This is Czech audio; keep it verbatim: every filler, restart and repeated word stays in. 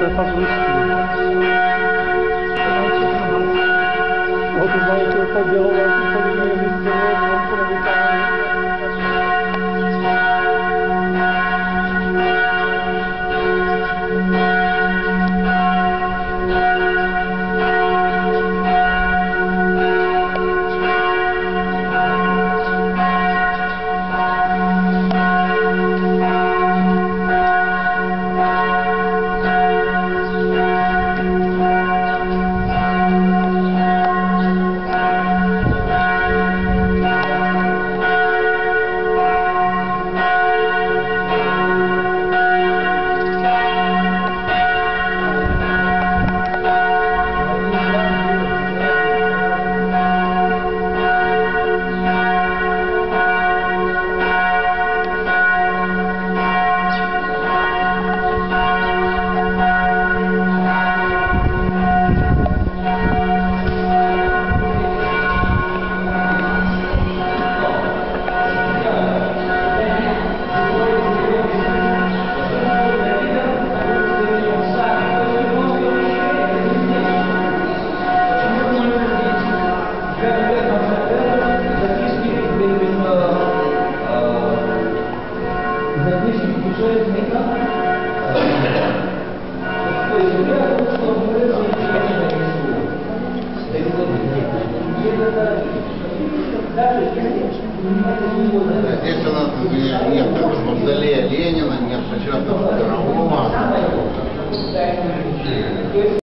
fakt blízký. No to mají to dělovat, to bude vydělat, on to nevytáhne. Здесь у нас нет мавзолея Ленина, нет почетного Пирогова.